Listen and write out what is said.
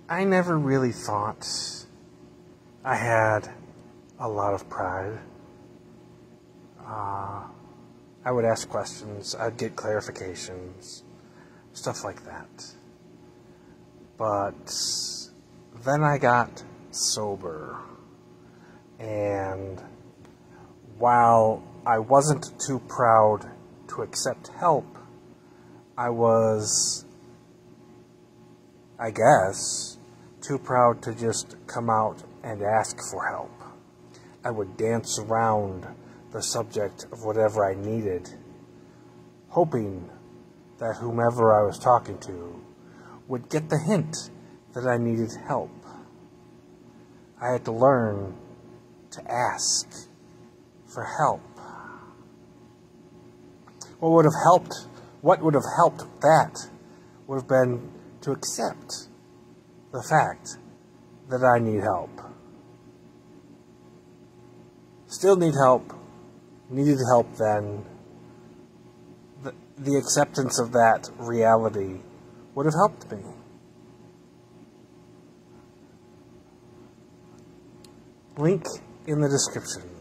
I never really thought I had a lot of pride. I would ask questions, I'd get clarifications, stuff like that. But then I got sober, and while I wasn't too proud to accept help, I was, I guess, too proud to just come out and ask for help. I would dance around the subject of whatever I needed, hoping that whomever I was talking to would get the hint that I needed help. I had to learn to ask for help. What would have helped that would have been to accept the fact that I need help. Still need help, needed help then. The acceptance of that reality would have helped me. Link in the description.